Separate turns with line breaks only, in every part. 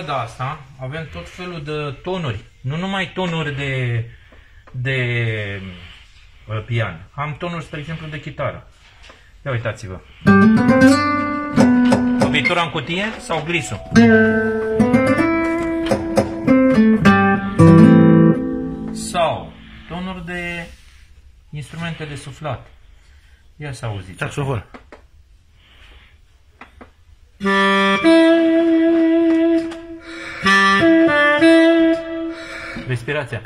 lembrăda asta avem tot felul de tonuri. Nu numai tonuri de pian. Am tonuri, spre exemplu, de chitară. Ia uitați-vă. Lovitura în cutie sau glisul? Sau tonuri de instrumente de suflat. Ia să auziți.
Saxofon.
Respirația.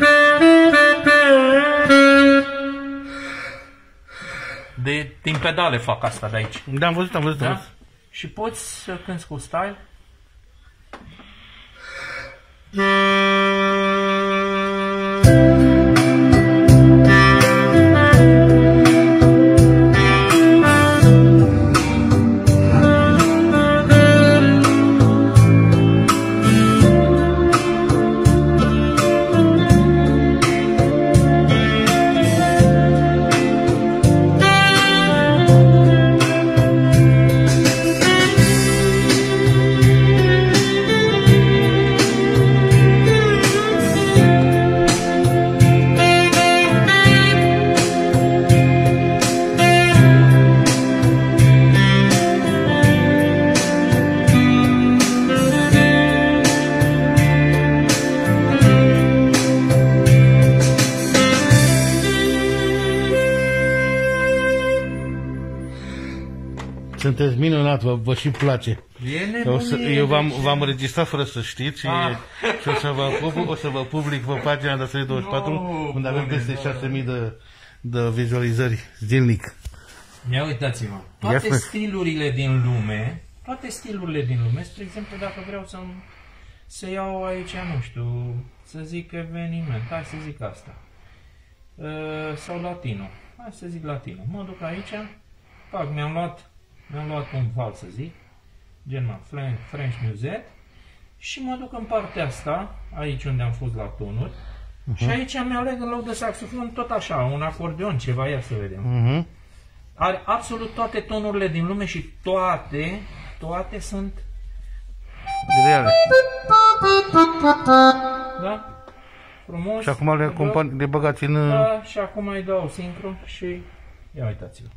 Din pedale fac asta de aici.
Da, am văzut.
Da? Și poți să cânti cu style.
Sunteți minunat, vă și place. Eu v-am înregistrat fără să știți și o să vă public pe pagina de 24 unde avem peste 6000 de vizualizări zilnic.
Ia uitați-vă, toate stilurile din lume, spre exemplu, dacă vreau să iau aici, nu știu, să zic eveniment, hai să zic asta, sau latino, hai să zic latino, mă duc aici, fac, mi-am luat un val, să zic, German French Musette, și mă duc în partea asta, aici unde am fost la tonuri, și aici mi-aleg în loc de saxofon tot așa, un acordeon, ceva, ia să vedem. Are absolut toate tonurile din lume și toate sunt
reale.
Da? Frumos.
Și acum le băgați în...
Da, și acum îi dau sincro și ia uitați-vă.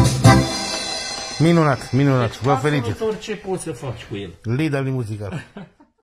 Minunat, vă felicit.
Absolut orice poți să faci cu el.
Lidl muzical.